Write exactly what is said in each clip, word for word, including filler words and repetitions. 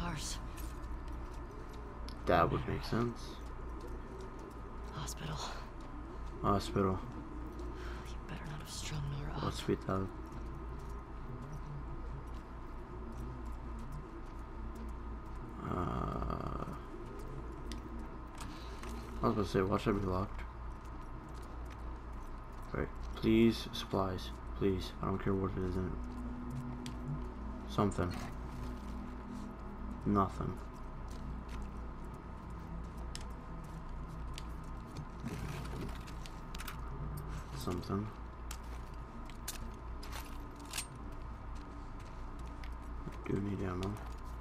cars. That would make sense. Hospital. Hospital. You better not have strung Nora up. Hospital. Uh, I was gonna say, watch that be locked. Right. Please, supplies. Please. I don't care what it is in it. Something. Nothing. Something. I do need ammo.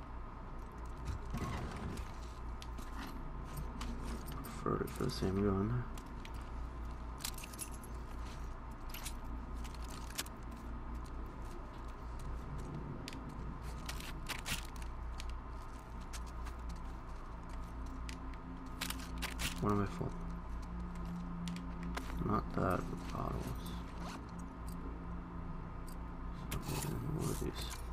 Preferred it for the same gun. What am I full? Not that, but bottles. So, what are these?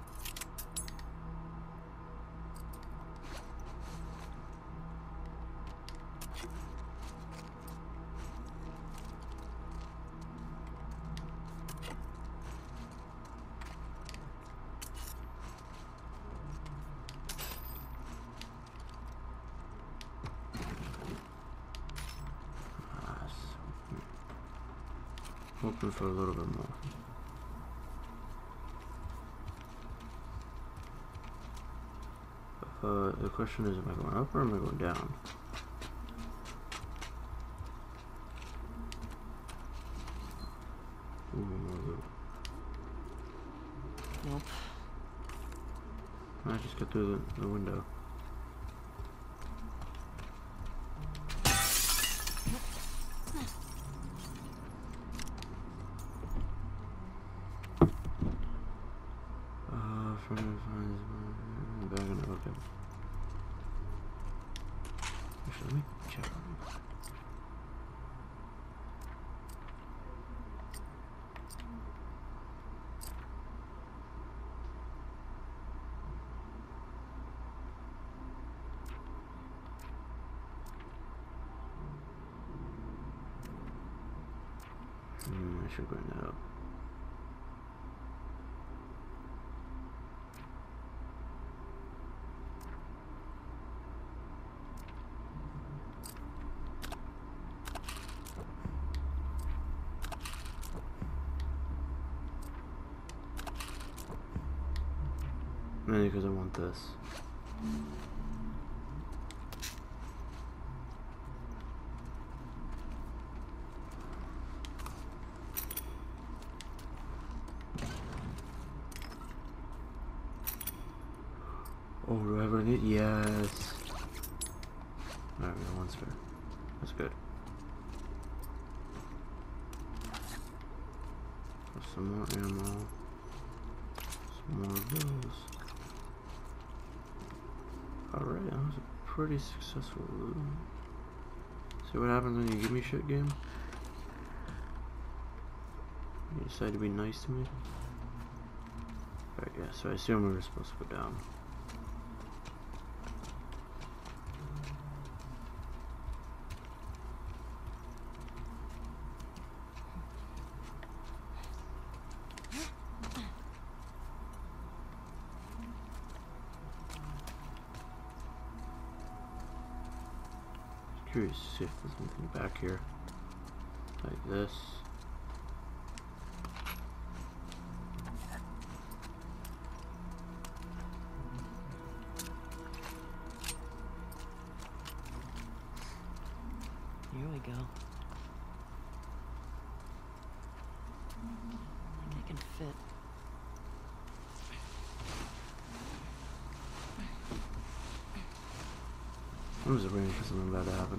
Hoping for a little bit more. Uh, the question is, am I going up or am I going down? Ooh, more loot. Nope. I just got through the, the window. Actually, let me check on it. Hmm, I should bring that up. Mainly because I want this. Oh, do I ever need? Yes. Alright, we got one spare. That's good. Some more ammo. Some more of those. Alright, that was a pretty successful loot. See what happens when you give me shit, game? You decide to be nice to me? Alright, yeah, so I assume we were supposed to go down. Curious to see if there's anything back here like this. Here we go. I think I can fit. I'm just waiting for something bad to happen.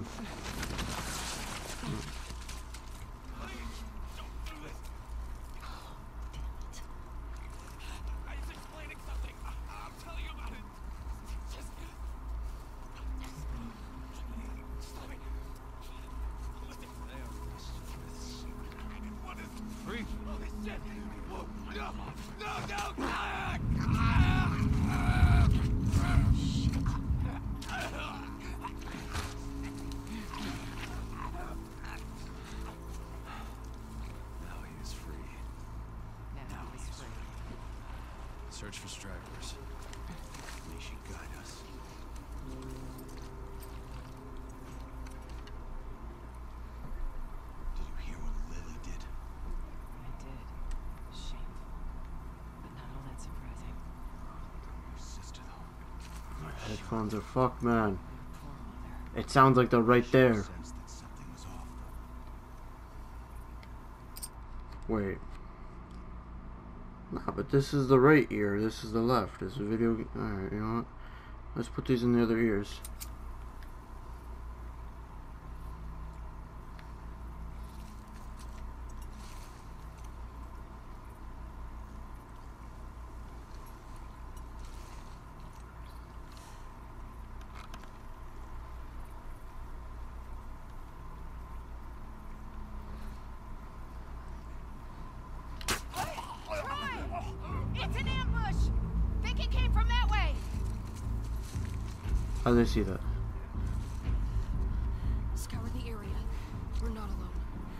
Search for stragglers. May she guide us. Did you hear what Lily did? I did. Shameful. But not all that surprising. Your sister, though. My headphones are fucked, man. Poor mother. It sounds like they're right there. Sensed that something was off, though. Wait. Nah, but this is the right ear. This is the left. This is video. Alright, you know what? Let's put these in the other ears. It's an ambush! Think it came from that way! How do they see that? Scour the area. We're not alone.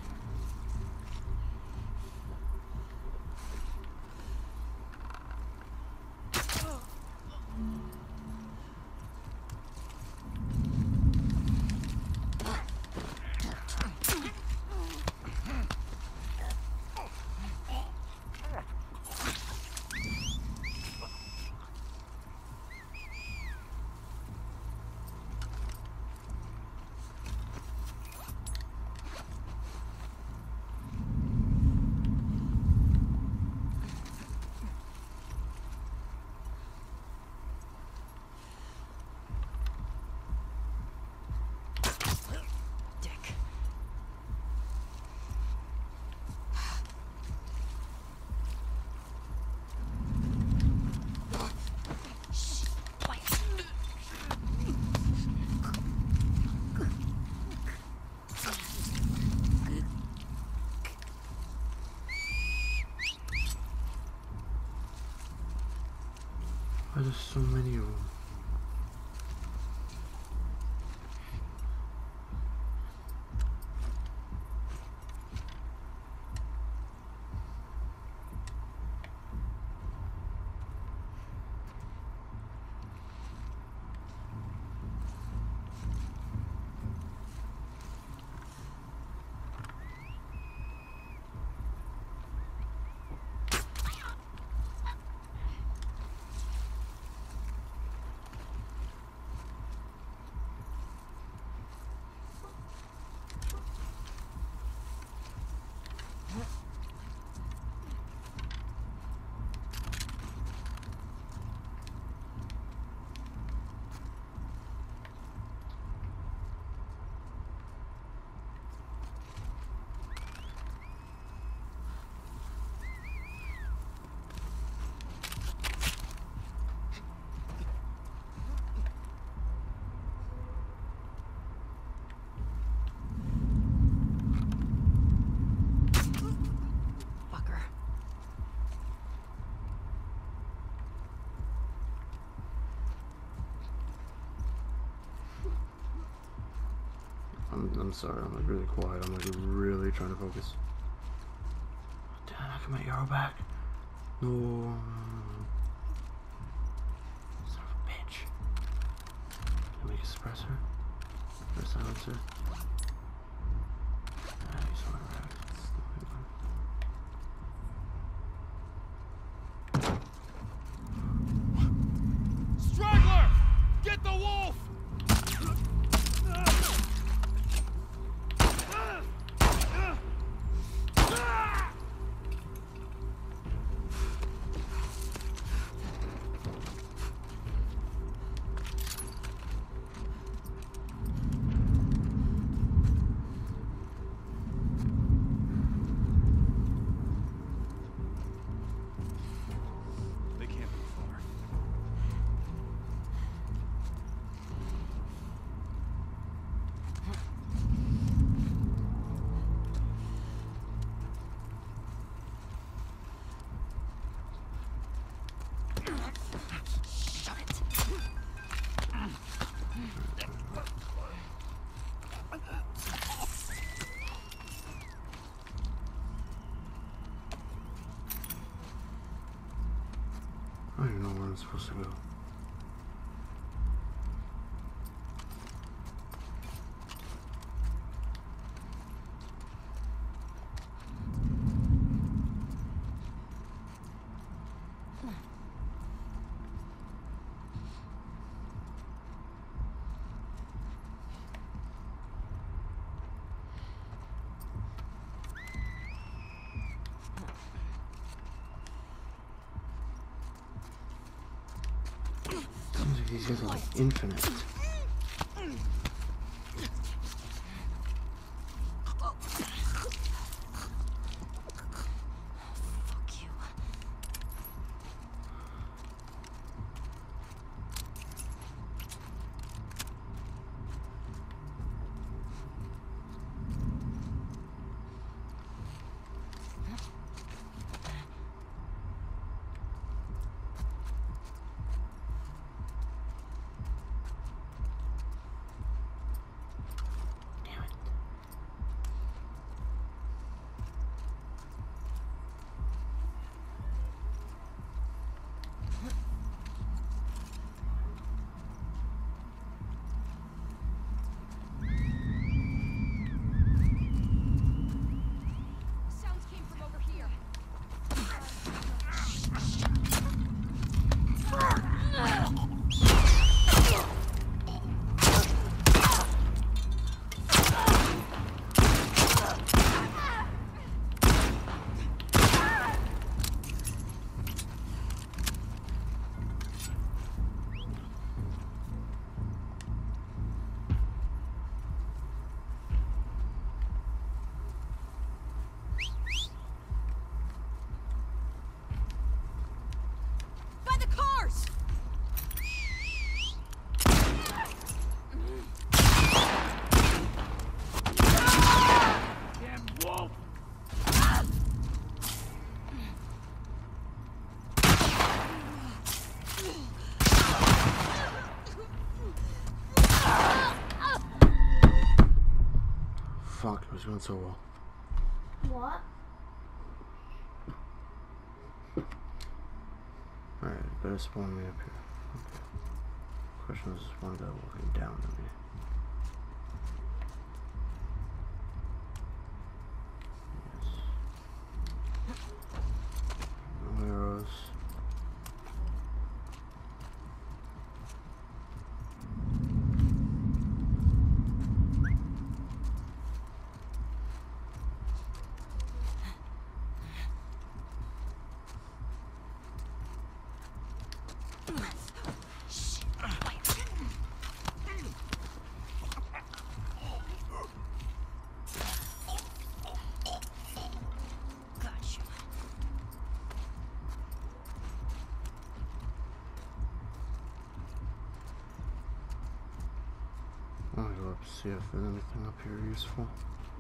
Dick. Why there's so many of them? Fucker. I'm, I'm sorry, I'm like really quiet. I'm like really trying to focus. Damn, I can my arrow back. No. Son of a bitch. Can I make a suppressor? Or a silencer? Ah, he's on the rack. It's the only one. Straggler! Get the wolf! I'm supposed to go. These guys are like infinite. Fuck you. Sounds came from over here. By the cars! Damn wolf! Fuck, it was going so well. What? Alright, better spawn me up here. Okay. Question is, this one guy walking down to me. Yes. No arrows. Gotcha. I'm gonna go up to see if there's anything up here useful.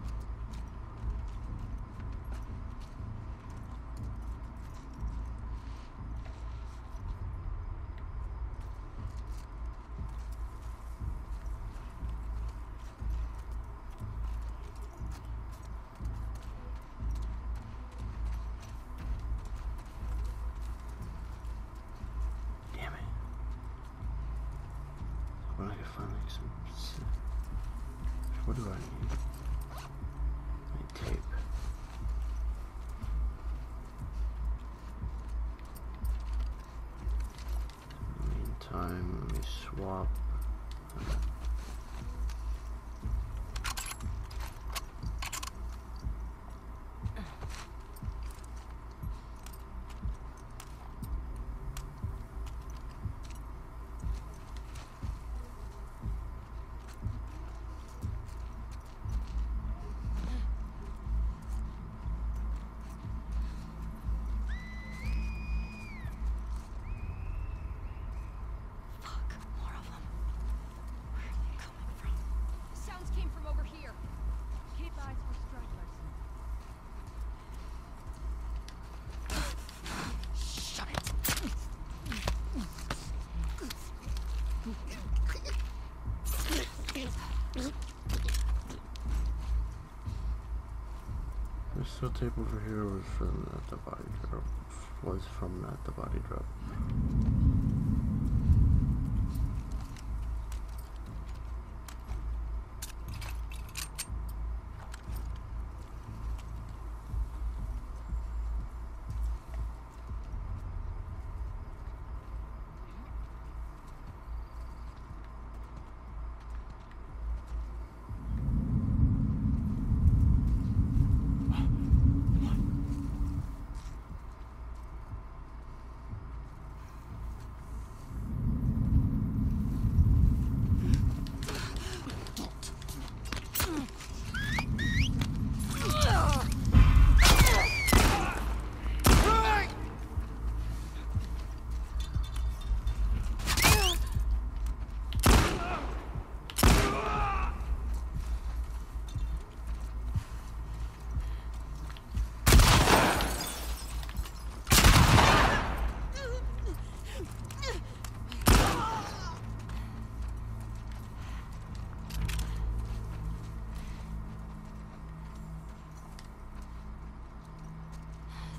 Damn it. When I can find like some. What do I need? I need tape. In the meantime, let me swap. There's still tape over here was from at the body drop. Was from at the body drop.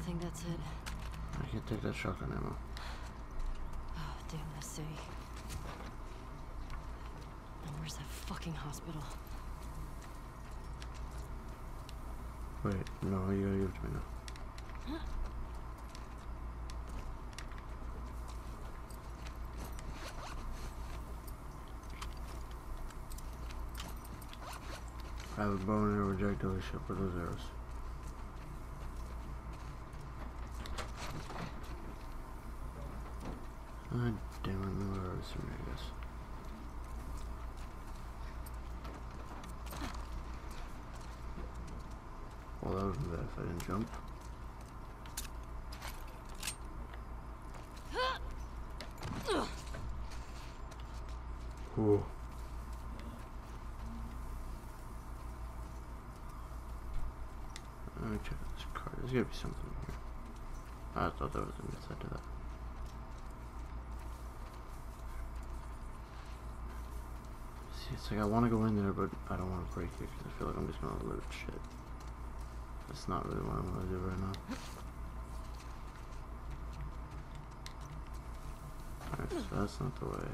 think that's it. I can't take that shotgun ammo. Oh, damn this city. And where's that fucking hospital? Wait, no, you gotta give it to me now. I have a bow and arrow projectile ship with those arrows. God damn it, no arrows for me, I guess. Well, that would be bad if I didn't jump. Ooh. Let me check this card. There's gotta be something here. I thought there was a good side to that. See, it's like I want to go in there, but I don't want to break it because I feel like I'm just gonna loot shit. That's not really what I want to do right now. Alright, so that's not the way.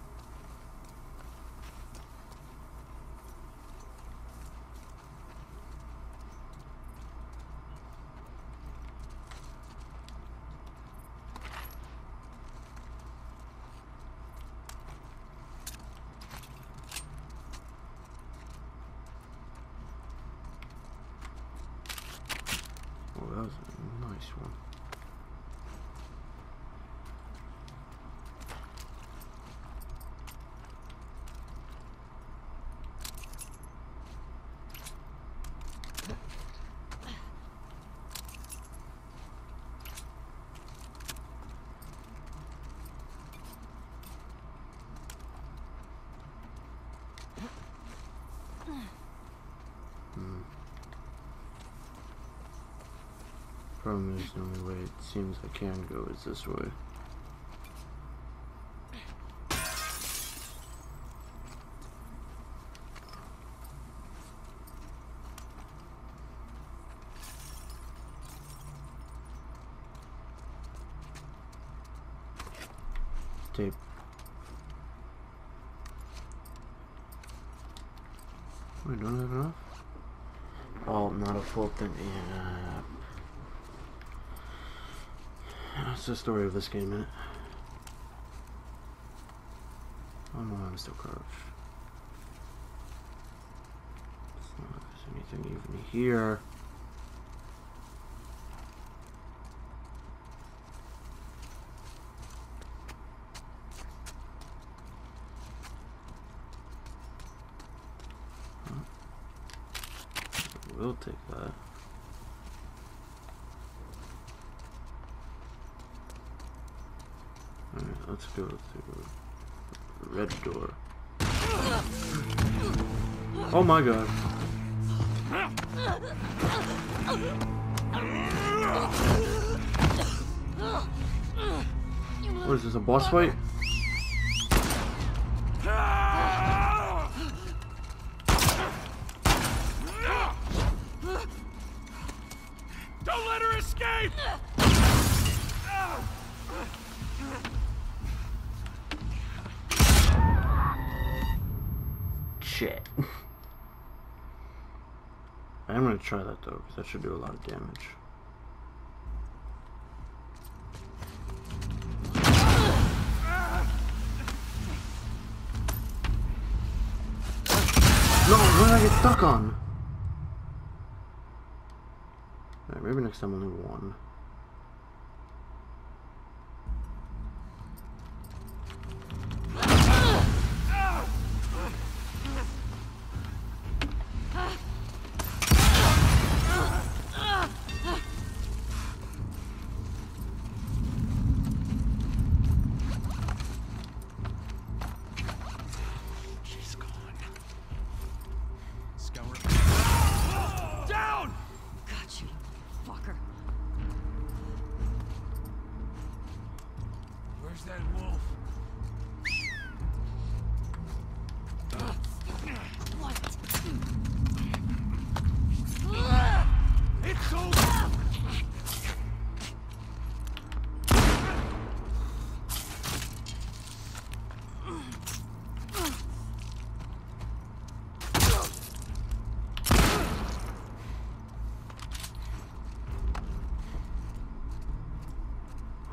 Oh, that was a nice one. Hmm. Problem is, the only way it seems I can go is this way. Tape. Wait, don't I have enough? Oh, not a full thing. Yeah. That's the story of this game, isn't it? Oh no, I'm still crouched. It's not like there's anything even here. We'll take that. Alright, let's go to the red door. Oh my god. What is this, a boss fight? Don't let her escape! Shit. I'm gonna try that though, because that should do a lot of damage. No, what did I get stuck on? Alright, maybe next time only one. Where's that wolf? What? It's over!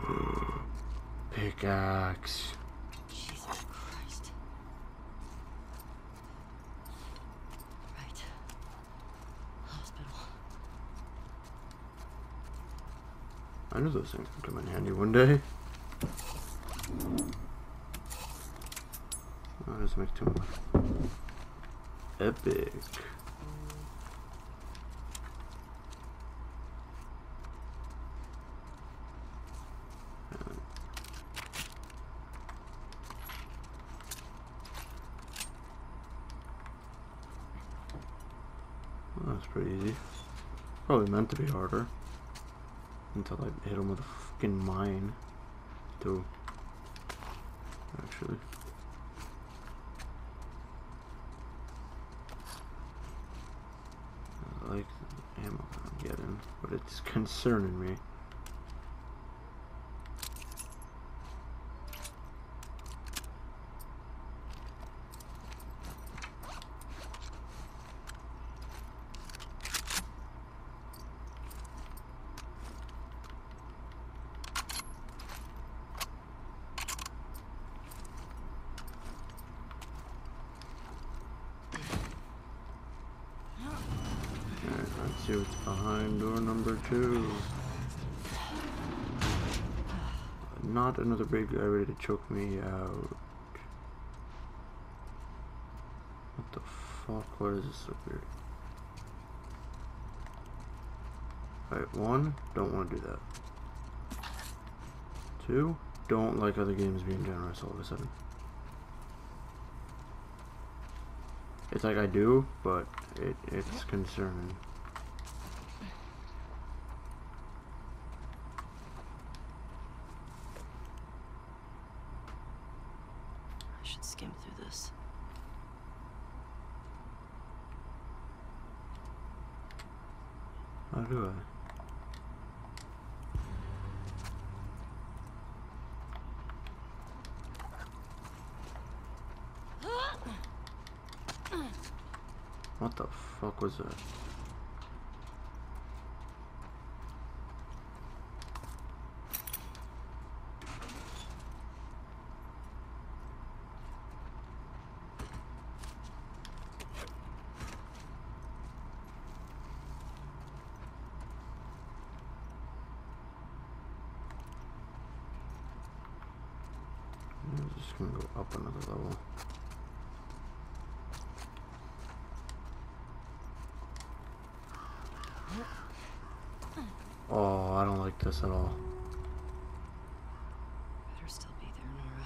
Uh, pickaxe. Jesus Christ. Right. Hospital. I knew those things would come in handy one day. I'll just make two more. Epic. Well, that's pretty easy. Probably meant to be harder. Until I hit him with a fucking mine. Too. Actually. I like the ammo that I'm getting, but it's concerning me. Let's see what's behind door number two. Not another big guy ready to choke me out. What the fuck? What is this so weird? Alright, one, don't want to do that. Two, don't like other games being generous all of a sudden. It's like I do, but it, it's concerning. I should skim through this. How do I? What the fuck was that? I'm just gonna go up another level. Oh, I don't like this at all. Better still be there, Nora.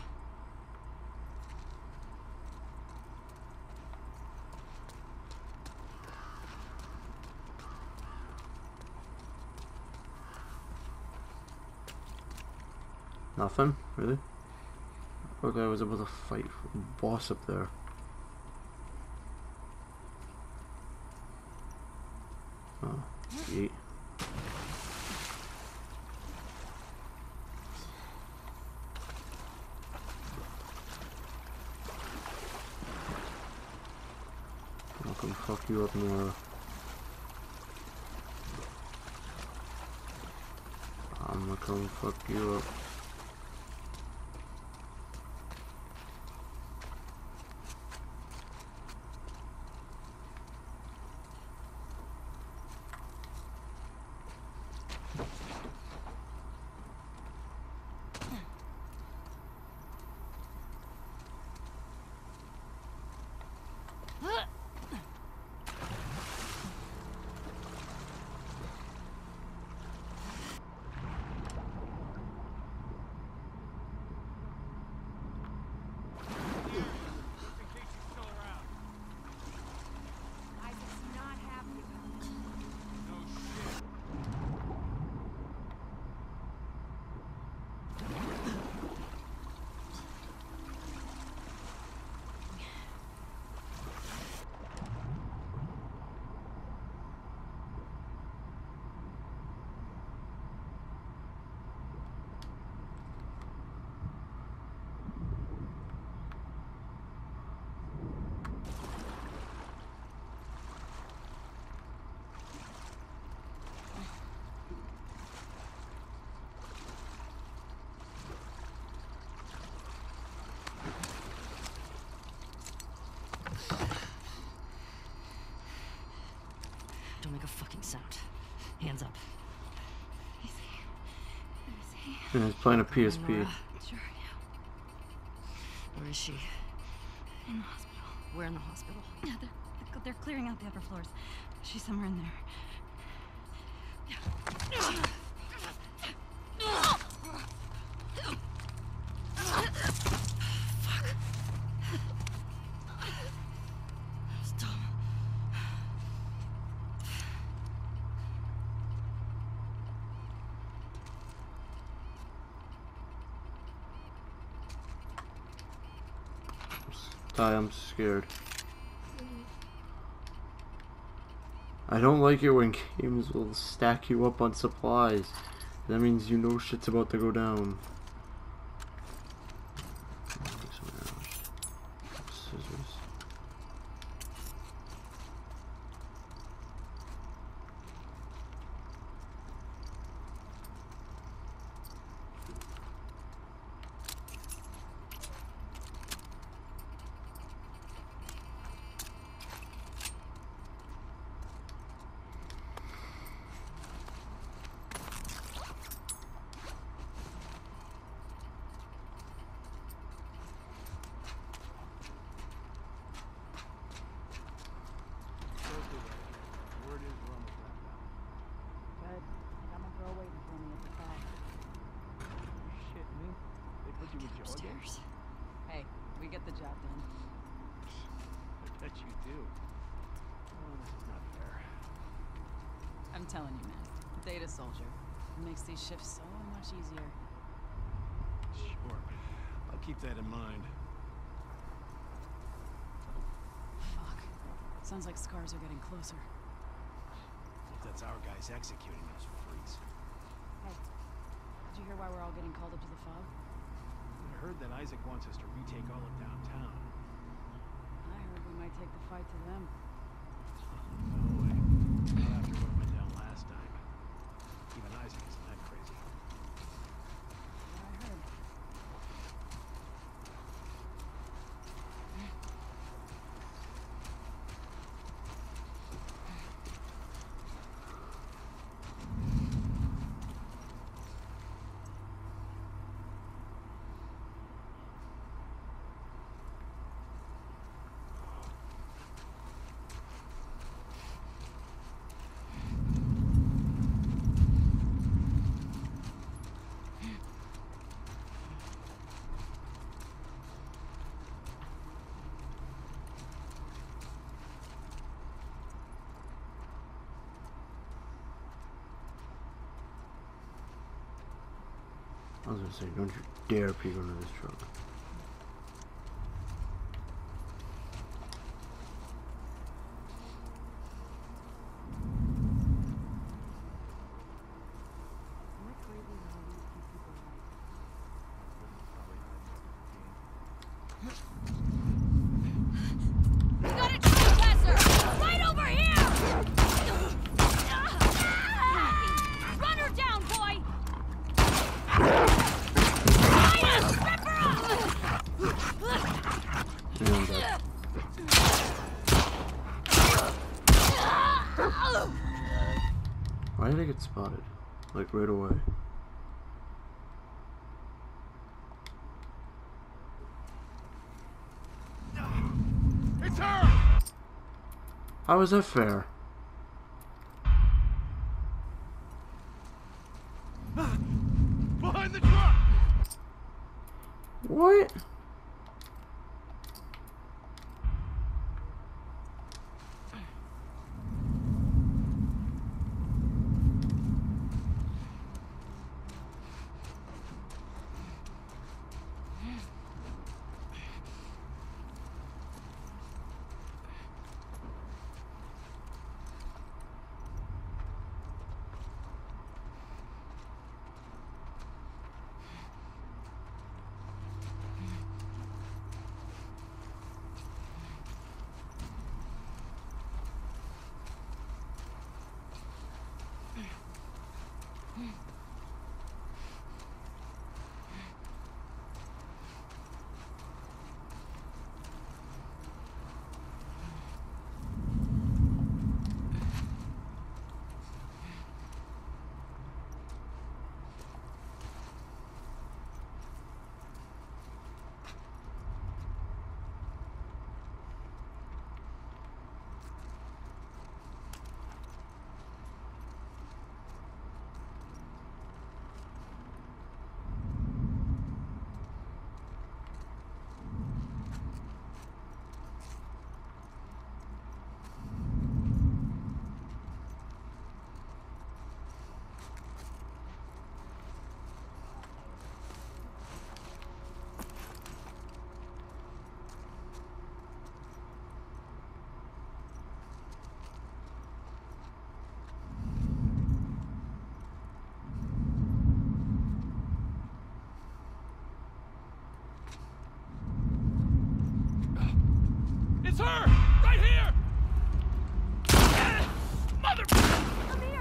Nothing? Really? Okay, I was able to fight a boss up there. Oh, yeet. I'm gonna fuck you up, Nora. I'm gonna come fuck you up. sound. Hands up. And he's playing a P S P. Nora. Sure, yeah. Where is she? In the hospital. We're in the hospital. Yeah, they're, they're clearing out the upper floors. She's somewhere in there. Stop. Ty, I'm scared. I don't like it when games will stack you up on supplies. That means you know shit's about to go down. Scissors. Upstairs. Hey, we get the job done. I bet you do. Oh, this is not fair. I'm telling you, man. Data soldier. It makes these shifts so much easier. Sure. I'll keep that in mind. Fuck. Sounds like scars are getting closer. Hope that's our guys executing those freaks. Hey, did you hear why we're all getting called up to the fob? I heard that Isaac wants us to retake all of downtown. I heard we might take the fight to them. No way. Not after what went down last time. Even Isaac isn't that crazy. What I heard. I was gonna say, don't you dare peek under this truck. We got a trespasser! Right over here! Run her down, boy! Linus, rip her up! Yeah, I'm dead. Why did I get spotted? Like right away. It's her! How is that fair? Behind the truck! What? It's her! Right here! Mother... Amir!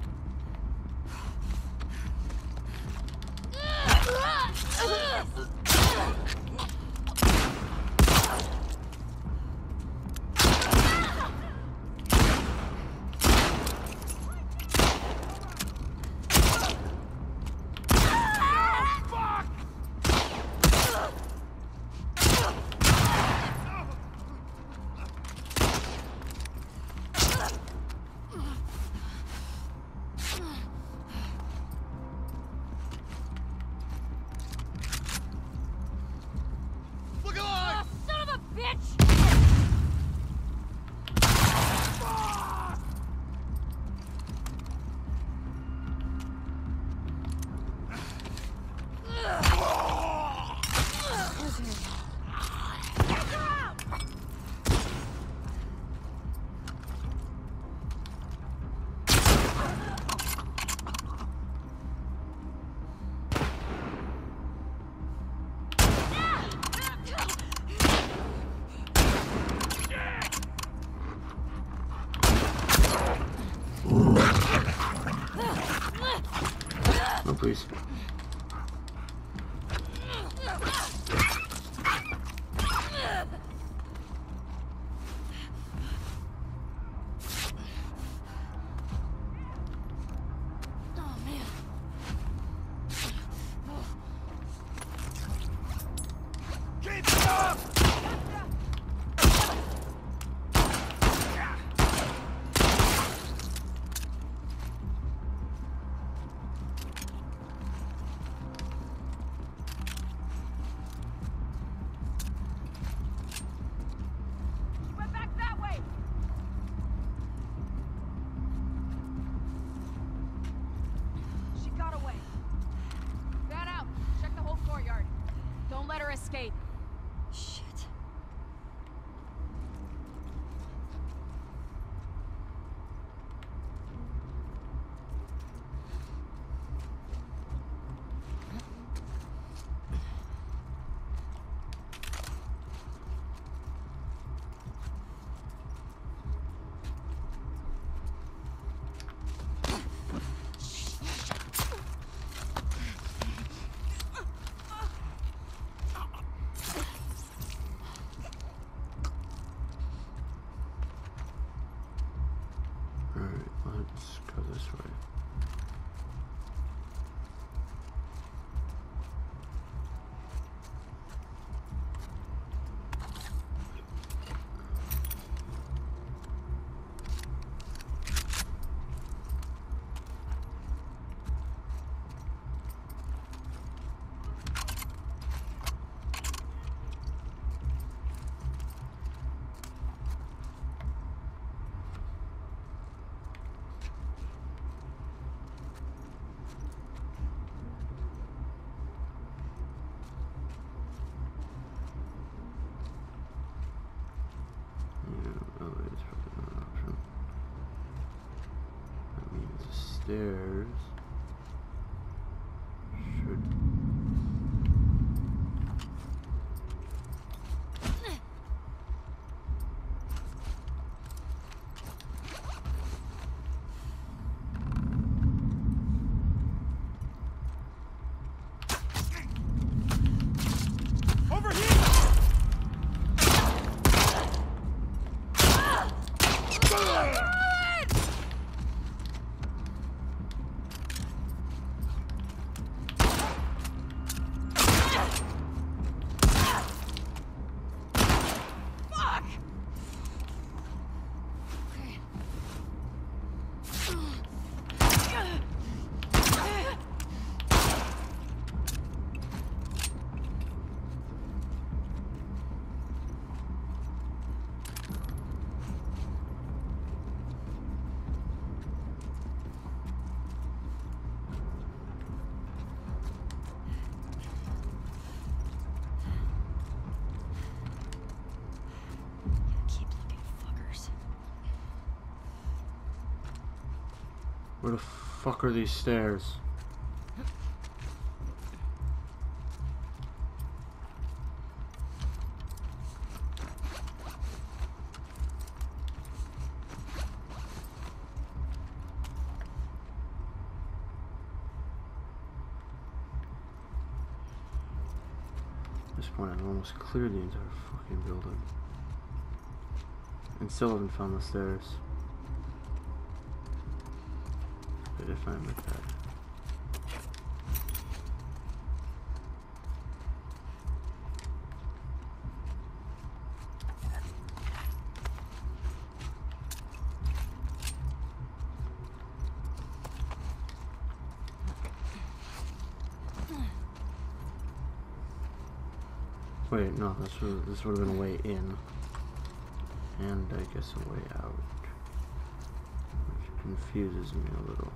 No, please. Escape. Shit. Let's go this way. Stairs should Over here! Where the fuck are these stairs? this point, I've almost cleared the entire fucking building. And still haven't found the stairs. But if I admit that. Wait, no, this would this would have been a way in, and I guess a way out, which confuses me a little.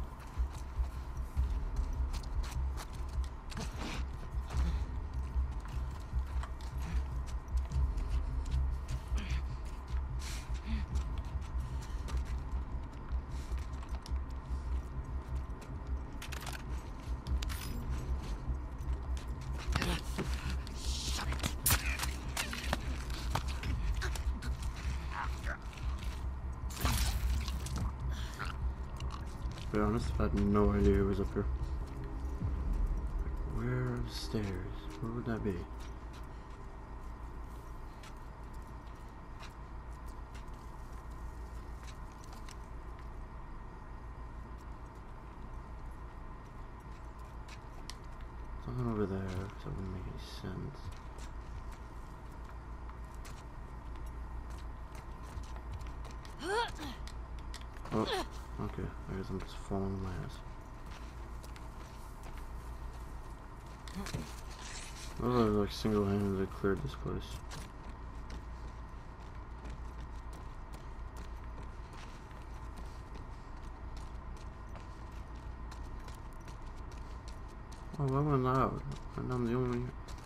To be honest, I had no idea who was up here. Where are the stairs? Where would that be? Something over there, so that wouldn't make any sense. Oh, okay. I guess I'm just falling on my ass. Oh, like single-handedly cleared this place. Oh, I went loud, and I'm the only.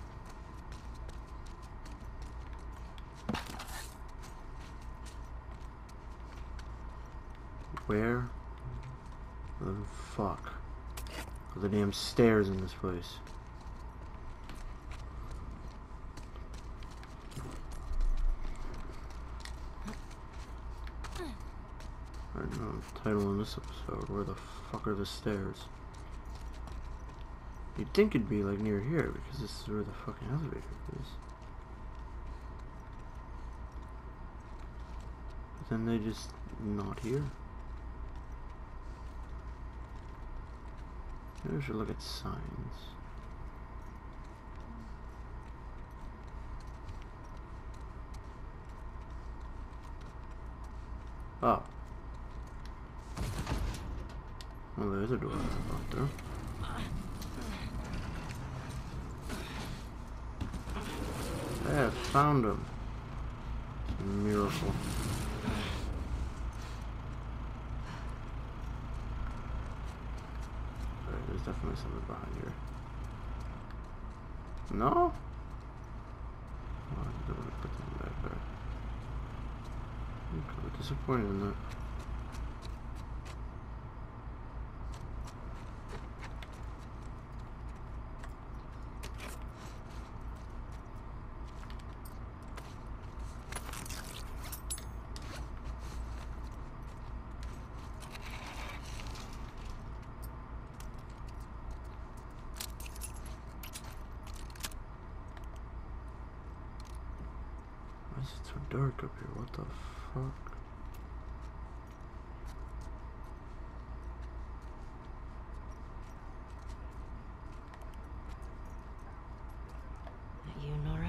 Where the fuck are the damn stairs in this place? I don't know the title in this episode. Where the fuck are the stairs? You'd think it'd be like near here because this is where the fucking elevator is. But then they just not here. Maybe we should look at signs. Oh. Well, there's a door out there. Yeah, found him. It's a miracle. There's definitely something behind here. No? Oh, I don't want to put them back there. I'm kind of disappointed in that. Why is it so dark up here? What the fuck? That you, Nora?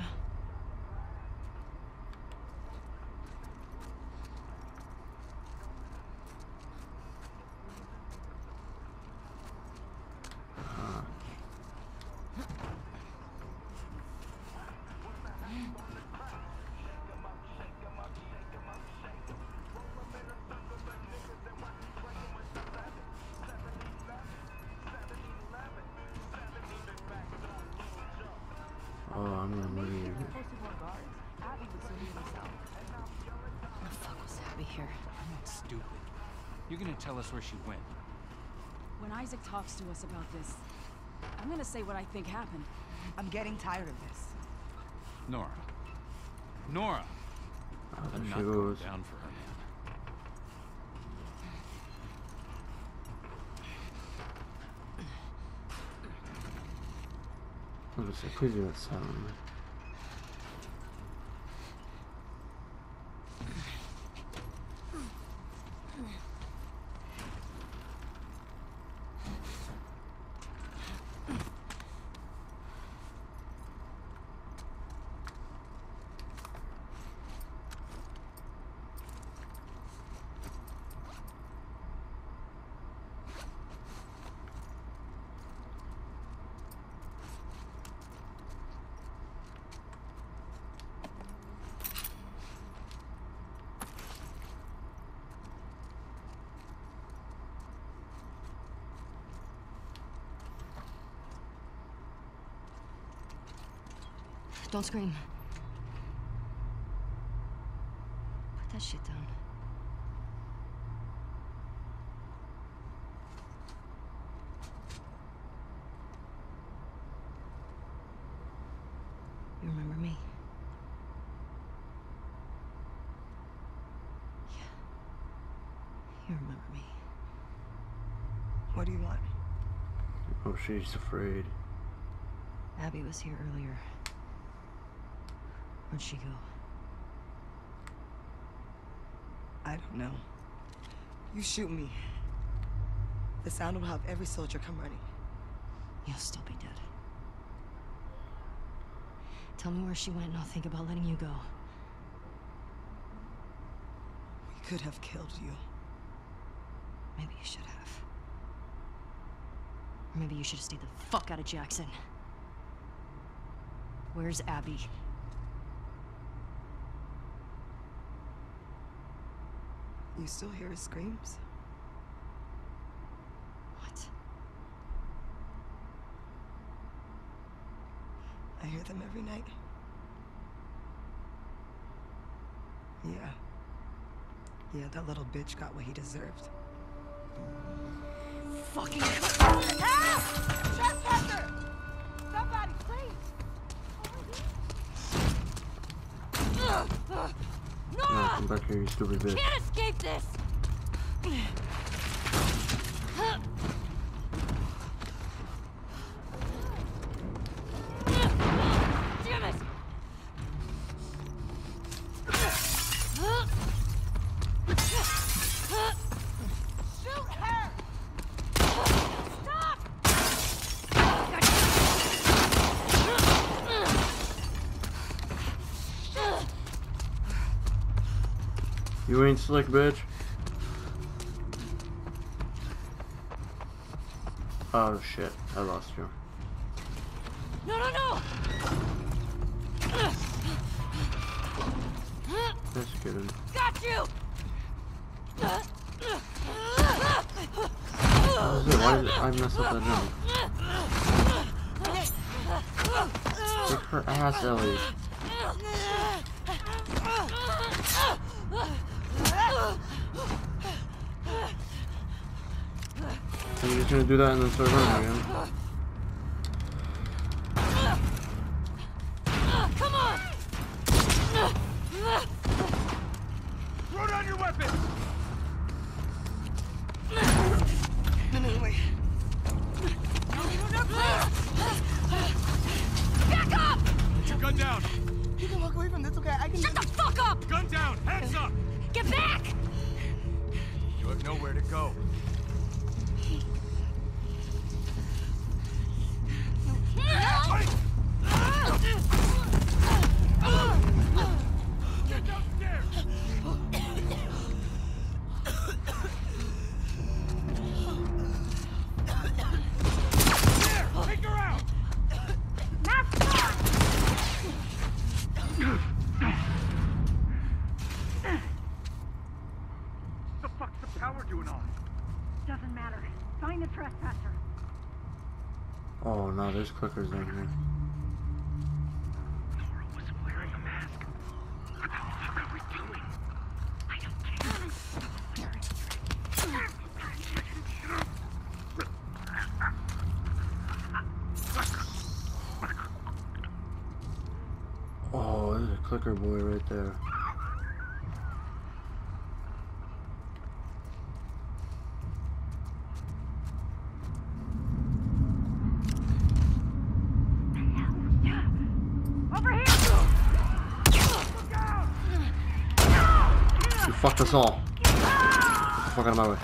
Uh, oh, I'm gonna leave. The fuck was Abby here? I'm not stupid. You're gonna tell us where she went. When Isaac talks to us about this, I'm gonna say what I think happened. I'm getting tired of this. Nora. Nora! Oh, I'm there not she going goes. down for her, man. I was gonna say, please do not sound. Don't scream. Put that shit down. You remember me? Yeah. You remember me. What do you want? Oh, she's afraid. Abby was here earlier. Where'd she go? I don't know. You shoot me. The sound will have every soldier come running. You'll still be dead. Tell me where she went and I'll think about letting you go. We could have killed you. Maybe you should have. Or maybe you should have stayed the fuck out of Jackson. Where's Abby? You still hear her screams? What? I hear them every night. Yeah. Yeah, that little bitch got what he deserved. Fucking Help! Trespasser! Somebody, please! No, come back here, you stupid bitch. Can't escape this! Damn it! Shoot her! Stop! You ain't slick, bitch. Oh shit, I lost you. No, no, no! Just kidding. Got you! What is it? Why did I mess up that jump? Kick her ass, Ellie. Are you just gonna do that and then start running again? Come on! Throw down your weapon! No, no, wait. No, no, no, please! Back up! Put your gun down! You can walk away from this, okay? I can. Shut the fuck up! Gun down! Hands up! Get back! You have nowhere to go. Get downstairs! There! Take her out! What the fuck's the power doing on? Doesn't matter. Find the trespasser. Oh no, there's clickers down here. Nora was wearing a mask. What the fuck are we doing? I don't care. Oh, there's a clicker boy right there. Over here! You fucked us all. Get the fuck out of my way.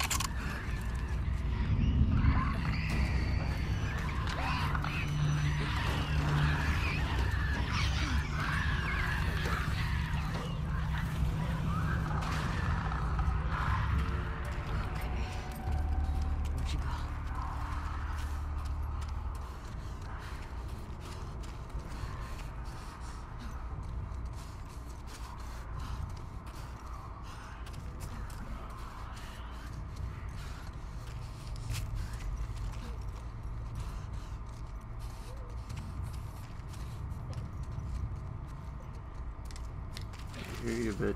Where'd you go? hear you, bitch.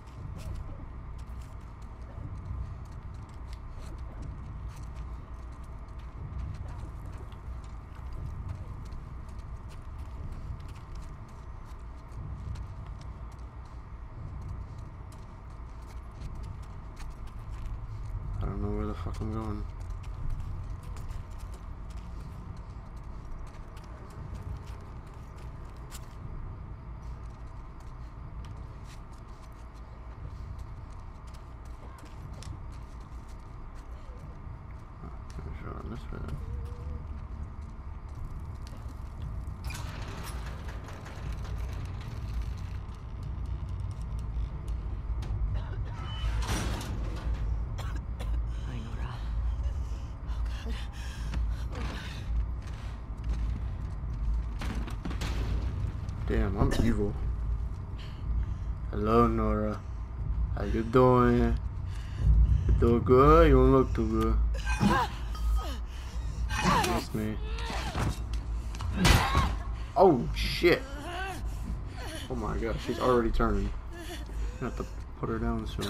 I don't know where the fuck I'm going. On this way then. Hi, Nora. Damn, I'm evil. Hello, Nora. How you doing? You doing good? You don't look too good. That's me. Oh shit! Oh my god, she's already turning. I'm gonna have to put her down soon.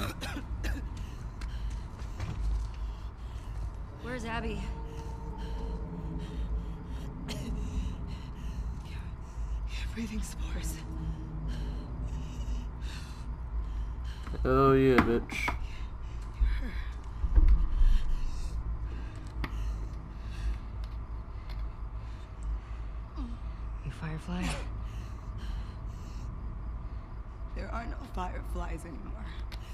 Where's Abby? You're breathing spores. Hell yeah, bitch. Firefly? There are no fireflies anymore.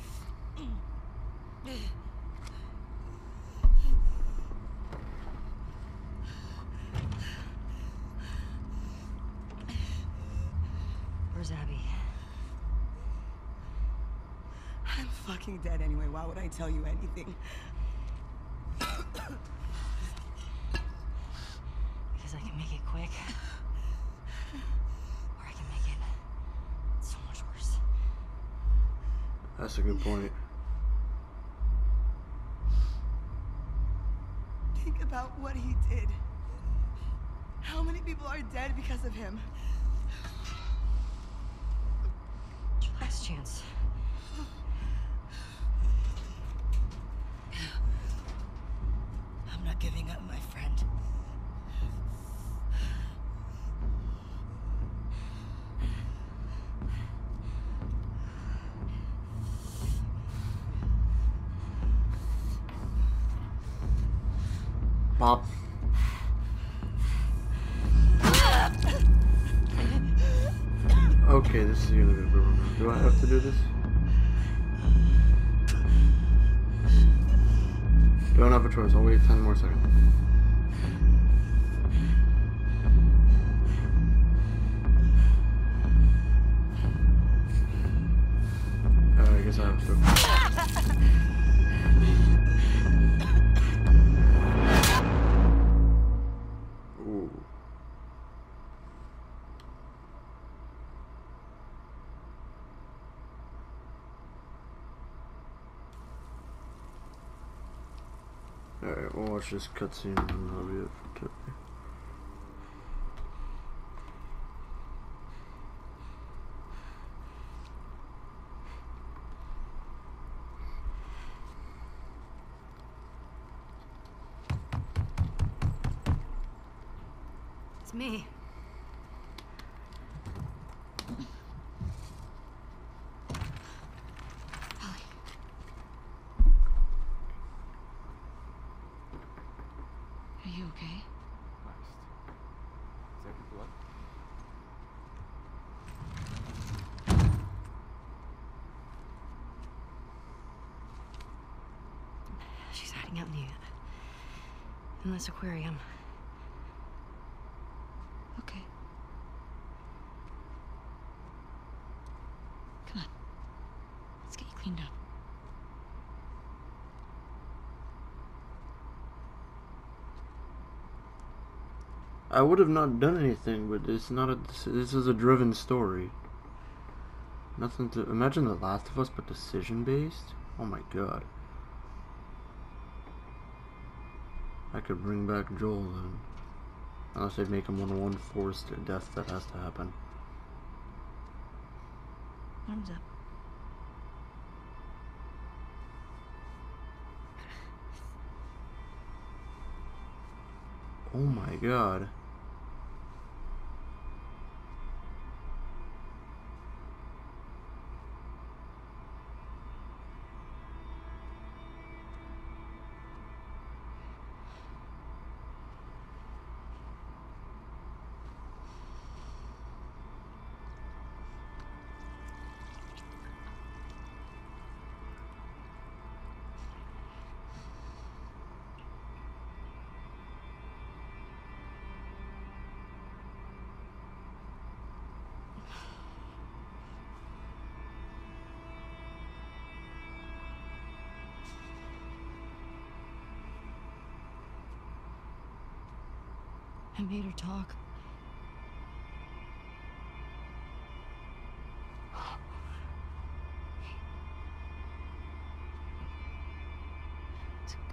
Where's Abby? I'm fucking dead anyway. Why would I tell you anything? Because I can make it quick. Or I can make it so much worse. That's a good point. Think about what he did. How many people are dead because of him? It's your last chance. I'm not giving up, my friend. Pop. Okay, this is gonna be a good one. Do I have to do this? Don't have a choice. I'll wait ten more seconds. Uh, I guess I have to. Ooh. Alright, we'll watch this cutscene and that'll be it for today. It's me. Ellie. Are you okay? She's hiding out in the in this aquarium. Okay. Come on. Let's get you cleaned up. I would have not done anything, but it's not a. This is a driven story. Nothing to imagine The Last of Us, but decision based. Oh my god. I could bring back Joel then, unless they make him one-on-one forced death that has to happen. Arms up. Oh my god. I made her talk. It's okay.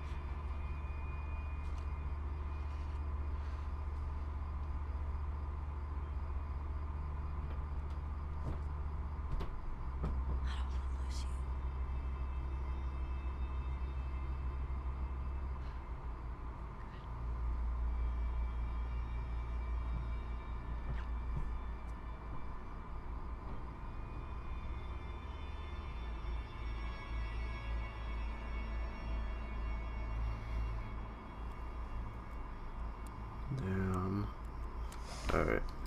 I don't want to lose you. Damn. Alright.